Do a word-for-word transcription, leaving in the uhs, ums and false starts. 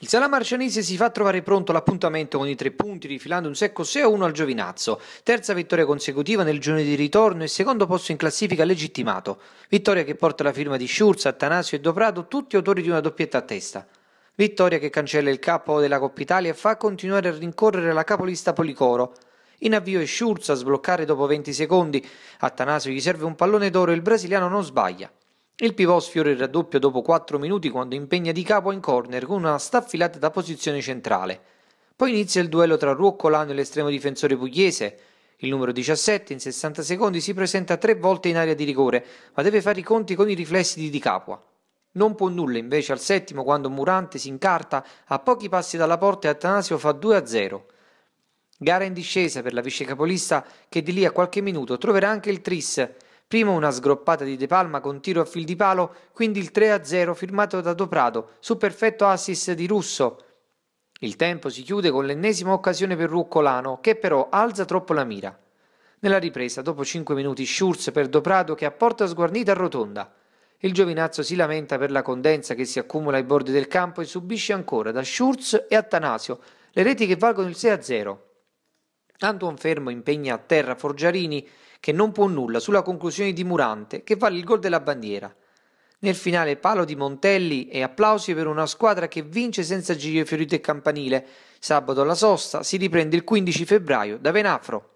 Sala Marcianise si fa trovare pronto l'appuntamento con i tre punti, rifilando un secco sei a uno al Giovinazzo. Terza vittoria consecutiva nel giorno di ritorno e secondo posto in classifica legittimato. Vittoria che porta la firma di Schurz, Attanasio e Doprado, tutti autori di una doppietta a testa. Vittoria che cancella il capo della Coppa Italia e fa continuare a rincorrere la capolista Policoro. In avvio è Schurz a sbloccare dopo venti secondi. Attanasio gli serve un pallone d'oro e il brasiliano non sbaglia. Il pivot sfiora il raddoppio dopo quattro minuti quando impegna Di Capo in corner con una staffilata da posizione centrale. Poi inizia il duello tra Ruoccolano e l'estremo difensore pugliese. Il numero diciassette in sessanta secondi si presenta tre volte in area di rigore, ma deve fare i conti con i riflessi di Di Capua. Non può nulla invece al settimo quando Murante si incarta a pochi passi dalla porta e Attanasio fa due a zero. Gara in discesa per la vicecapolista che di lì a qualche minuto troverà anche il tris. Prima una sgroppata di De Palma con tiro a fil di palo, quindi il tre a zero firmato da Doprado, su perfetto assist di Russo. Il tempo si chiude con l'ennesima occasione per Ruccolano, che però alza troppo la mira. Nella ripresa, dopo cinque minuti, Schurz per Doprado che a porta sguarnita arrotonda. Il Giovinazzo si lamenta per la condensa che si accumula ai bordi del campo e subisce ancora da Schurz e Attanasio le reti che valgono il sei a zero. Anton Fermo impegna a terra Forgiarini che non può nulla sulla conclusione di Murante che vale il gol della bandiera. Nel finale palo di Montelli e applausi per una squadra che vince senza Giglio Fiorito e Campanile. Sabato alla sosta si riprende il quindici febbraio da Venafro.